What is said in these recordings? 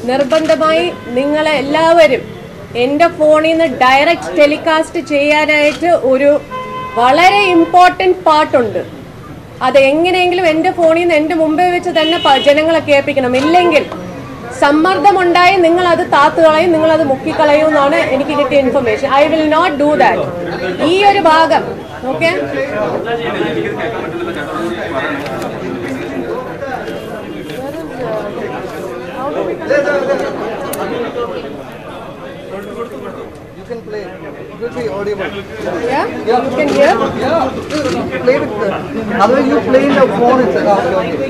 നിർബന്ധമായി നിങ്ങളെ എല്ലാവരും എൻ്റെ ഫോണിൽ നിന്ന് ഡയറക്റ്റ് ടെലികാസ്റ്റ് ചെയ്യാനായിട്ട് ഒരു വളരെ ഇമ്പോർട്ടൻറ്റ് പാർട്ടുണ്ട്. അത് എങ്ങനെയെങ്കിലും എൻ്റെ ഫോണിൽ നിന്ന് എൻ്റെ മുമ്പിൽ വെച്ച് തന്നെ ജനങ്ങളെ കേൾപ്പിക്കണം. ഇല്ലെങ്കിൽ സമ്മർദ്ദമുണ്ടായി നിങ്ങളത് താത്തുകളയും നിങ്ങളത് മുക്കിക്കളയും എന്നാണ് എനിക്ക് കിട്ടിയ information. I will not do that. ഈ ഒരു ഭാഗം okay. You can play. It will be audible. Yeah? You can hear? Yeah. You play with the. Otherwise, you play in the phone itself.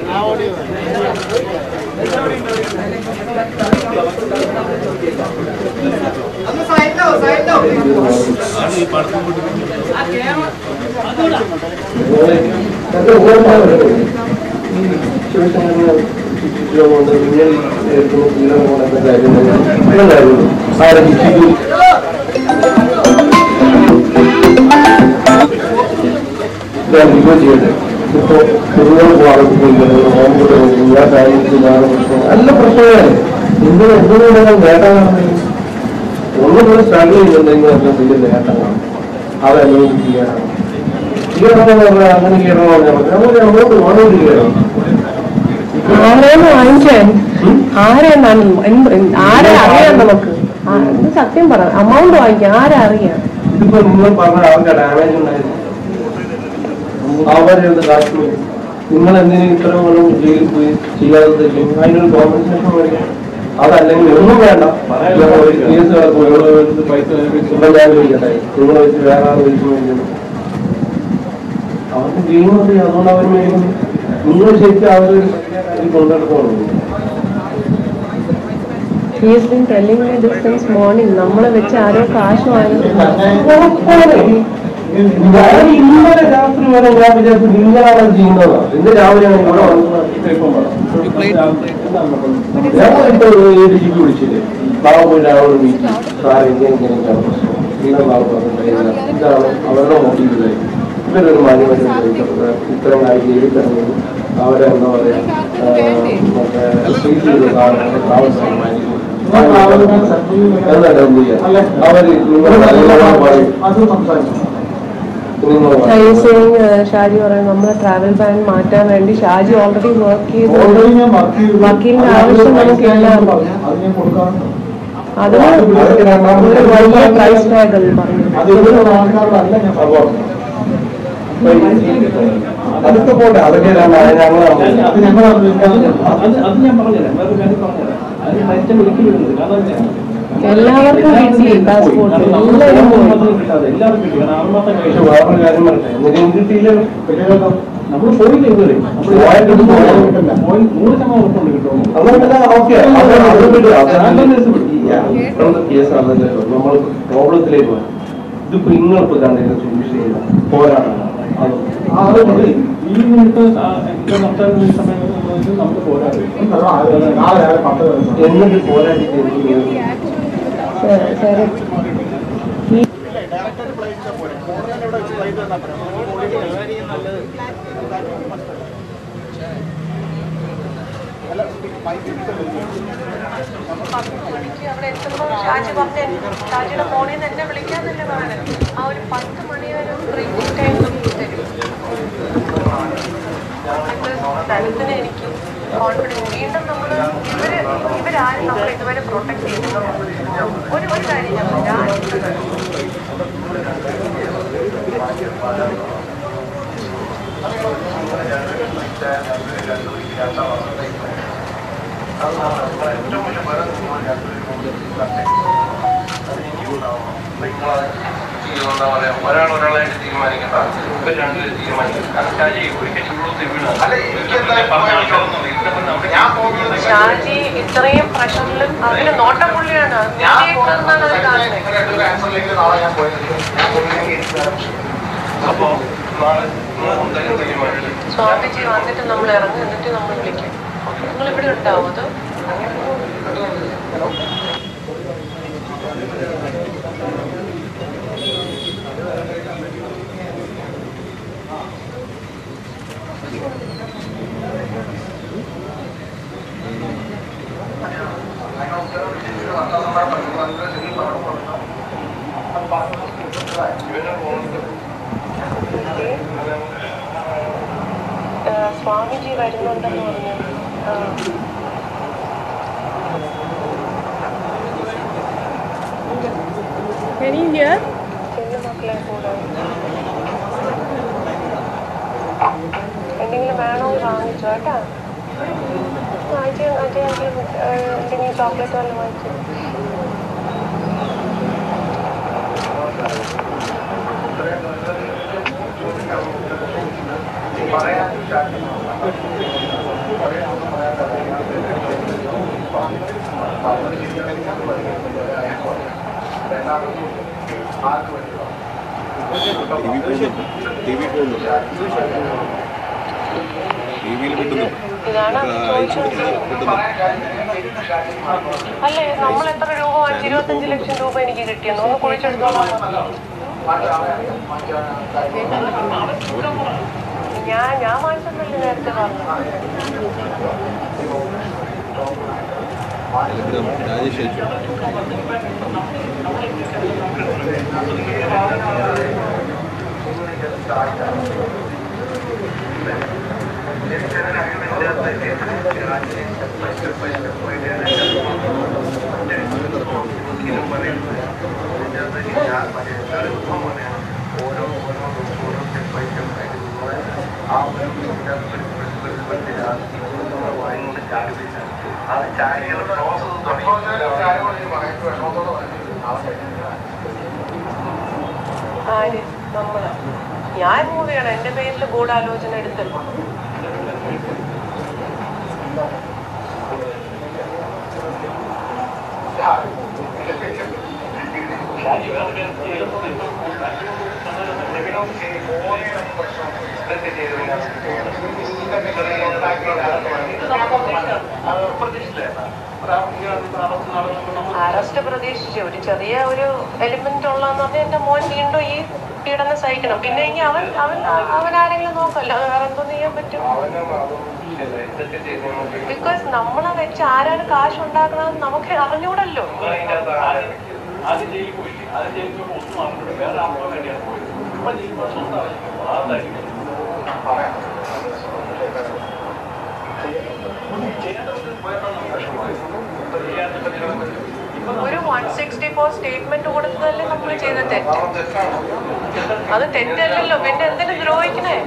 Side now. നല്ല പ്രശ്നമാണ്. നിങ്ങൾ എന്തുകൊണ്ടാണ് നേട്ടമാണ് ഒന്നുകൂടെ struggle ചെയ്യുന്നുണ്ടെങ്കിൽ അതിന് വലിയ നേട്ടമാണ്. അത് അനുഭവിക്കുകയാണ്. ചെയ്യണമെന്ന് അങ്ങനെ ചെയ്യണമെന്ന് പറഞ്ഞാൽ നമുക്ക് അങ്ങോട്ട് ഓണോട്ട് ചെയ്യണം. ആരെയെന്ന് വാങ്ങിക്കാൻ ആരെ അറിയാം നമുക്ക്. സത്യം പറ, അമൗണ്ട് വാങ്ങിക്കാം. ആരെ അറിയാം? ഇതിപ്പോ നിങ്ങൾ പറഞ്ഞ അവർക്ക് ഡാമേജ് ഉണ്ടായിരുന്നു. അവരെന്ത് കാശ് നിങ്ങൾ എന്തിനും ഇത്ര പോലും ജയിലിൽ പോയി ചെയ്യാതെ അതിനൊരു കോമ്പൻസേഷൻ മേടിക്കാം. അതല്ലെങ്കിൽ ഒന്നും വേണ്ട. കേസ് പൈസ ഞാൻ ചോദിക്കട്ടെ, നിങ്ങൾ വെച്ച് വേറെ ആൾ വിളിച്ചു മേടിക്കുന്നു. അവർക്ക് ചെയ്യുന്നത് അറിയാം, അതുകൊണ്ട് അവർ മേടിക്കുന്നു. നിങ്ങൾ ശരിക്കും അവരൊരു കാര്യം കൊണ്ടെടുത്തോളൂ. He has been telling me this since morning. നമ്മളെ വെച്ച് ആരോ കാശ് വാങ്ങി. ഞാൻ ഇന്നലെ രാത്രി വരെ ഞാൻ വിചാരിച്ചു നിങ്ങളാണ് ചെയ്യുന്നതാണ്. ഇന്ന് രാവിലെ ഇവിടെ ഞാനിപ്പോ ഡിജിക്ക് വിളിച്ചില്ലേ, നാളെ പോയി രാവിലെ മീറ്റ് സാർ ഇങ്ങനെയൊക്കെയാണ് പ്രശ്നം. ഇങ്ങനെ നാളെ പറഞ്ഞിട്ടുണ്ടായിരുന്നില്ല. ഇതാണ് അവരുടെ മോട്ടീവ്. ഇവരൊരു മാന്യമായിട്ട് ഇത്തരം കാര്യം ചെയ്ത് തരുന്നത് അവരെ എന്താ പറയാ മറ്റേ ഫീസ് ചെയ്ത സാധനങ്ങൾ താമസം മാനിക്കും. അവര് ഷാജി പറയുന്നത് നമ്മളെ ട്രാവൽ ബാൻ മാറ്റാൻ വേണ്ടി ഷാജി ഓൾറെഡി വർക്ക് ചെയ്ത് വക്കീലിന്റെ ആവശ്യം നമുക്കില്ല. അത് ഒരു വലിയ പ്രൈസ് ടാഗ് അത് പറഞ്ഞു. അതൊക്കെ പോട്ടെ, അതൊക്കെ എല്ലാവർക്കും കിട്ടി പാസ്പോർട്ട്. എല്ലാവരും വേറൊരു കാര്യം പറയട്ടെ, എന്തെങ്കിലും കിട്ടിയില്ല നമ്മൾ പോയി കേസ് ആണല്ലോ. നമ്മൾ പ്രോബ്ലത്തിലേക്ക് പോകാം. ഇതിപ്പോ ഇങ്ങളിപ്പോ കണ്ടിട്ട് സൊല്യൂഷൻ ചെയ്ത പോരാട്ടമാണ്. ഈ മിനിറ്റ് നമുക്ക് പോരാടും എന്നിട്ട് പോരാടി അവിടെ എത്തുമ്പോൾ ഷാജി പറഞ്ഞ ഷാജിയുടെ ഫോണിൽ നിന്ന് എന്നെ വിളിക്കാന്നല്ലേ പറയുന്നത്. ആ ഒരു 10 മണി വരെ ബ്രേക്കിംഗ് ടൈം നമുക്ക് തരും. സ്ഥലത്തിന് എനിക്ക് കോൺഫിഡൻസ്. വീണ്ടും നമ്മൾ ഇവരാരും നമ്മൾ ഇതുവരെ പ്രൊട്ടക്ട് ചെയ്യുന്നില്ല. ഒരു കാര്യം ഞാൻ ഒരാളായിട്ട് തീരുമാനിക്കേണ്ട, ഇവർ രണ്ടുപേരും തീരുമാനിക്കും. ഷാജി ഇത്രയും പ്രശ്നത്തിലും അതിന് നോട്ടം പുള്ളിയാണ്. സ്വാമിജി വന്നിട്ട് നമ്മൾ ഇറങ്ങി എന്നിട്ട് നമ്മൾ വിളിക്കും. നിങ്ങളിവിടെ ഉണ്ടാവും. അത് സ്വാമിജി വരുന്നുണ്ടെന്ന് പറഞ്ഞു. മക്കളെ കൂടെ എന്തെങ്കിലും വേണോ വാങ്ങിച്ചോ കേട്ടാ. എന്തെങ്കിലും ചോക്ലേറ്റ് വല്ലതും വാങ്ങിച്ചു. ഇതാണ് അല്ലേ, നമ്മൾ എത്ര രൂപ വാങ്ങിച്ചു? 25 ലക്ഷം രൂപ എനിക്ക് കിട്ടിയെന്ന് ഒന്ന് കുഴിച്ചെടുത്തോളാം. ഞാൻ വാങ്ങിച്ചതല്ലേ നേരത്തെ പറഞ്ഞു. ആര്? നമ്മള്. ഞാൻ മൂവിയാണ്. എന്റെ പേരിൽ ഗൂഢാലോചന എടുത്തല്ലോ. അറസ്റ്റ് പ്രതീക്ഷിച്ചു. ഒരു ചെറിയ ഒരു എലിമെന്റ് ഉള്ളതെന്ന് പറഞ്ഞാൽ എന്റെ മോൻ വീണ്ടും ഈ പീഡനം സഹിക്കണം. പിന്നെ അവൻ ആരെങ്കിലും നോക്കല്ലോ, അത് വേറെ എന്തോ ചെയ്യാൻ പറ്റും. ബിക്കോസ് നമ്മളെ വെച്ച് ആരാണ് കാശ് ഉണ്ടാക്കണമെന്ന് നമുക്ക് അറിഞ്ഞൂടല്ലോ. ഒരു 164 സ്റ്റേറ്റ്മെന്റ് കൊടുത്തതല്ലേ നമ്മൾ ചെയ്ത തെറ്റ്. അത് തെറ്റല്ലല്ലോ, പിന്നെ എന്തിനു ദ്രോഹിക്കണേ?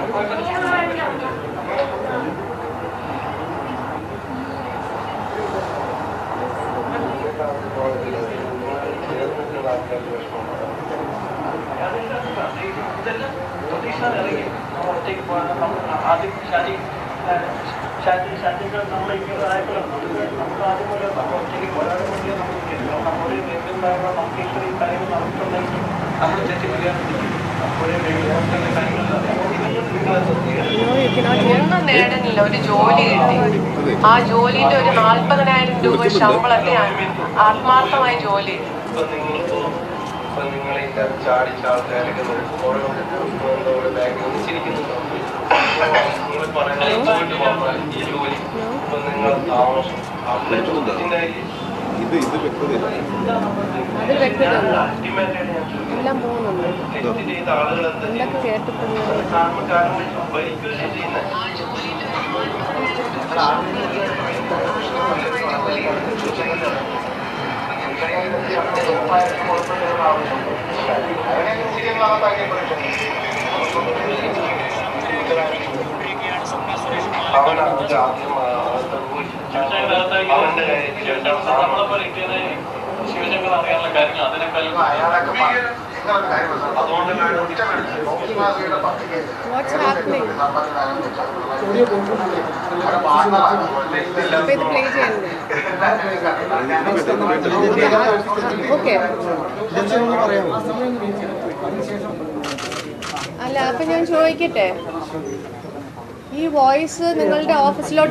Shaji നമ്മളെ ഇങ്ങനെ ആയപ്പോഴും നമുക്ക് ആദ്യം പോലെ നമുക്ക് ഇത്രയും കാര്യങ്ങൾ നടക്കുന്നുണ്ടെങ്കിൽ നമ്മൾ ചേച്ചി ഒന്നും നേടുന്നില്ല. ഒരു ജോലി കിട്ടി, ആ ജോലിന്റെ ഒരു 40,000 രൂപ ശമ്പളത്തെ ആത്മാർത്ഥമായ ജോലി. നിങ്ങളെ ചാടിച്ച ആൾക്കാരൊക്കെ ഓരോ ബാഗിൽ ഒന്നിച്ചിരിക്കുന്നുണ്ടോ? നിങ്ങൾ പറയുന്നത് ഈ ജോലി നിങ്ങൾ താമസം എല്ലാം പോകുന്നുണ്ട്. ചെയ്ത ആളുകൾ എന്തൊക്കെ കേട്ടിട്ടുണ്ട്. ശിവശങ്കർ അറിയാനുള്ള കാര്യങ്ങൾ അതിനേക്കാളും What's happening? അപ്പൊ ഇത് പ്ലേ ചെയ്യണ്ടേ? ഓക്കെ. അല്ല, അപ്പൊ ഞാൻ ചോദിക്കട്ടെ, ഈ വോയിസ് നിങ്ങളുടെ ഓഫീസിലോട്ട്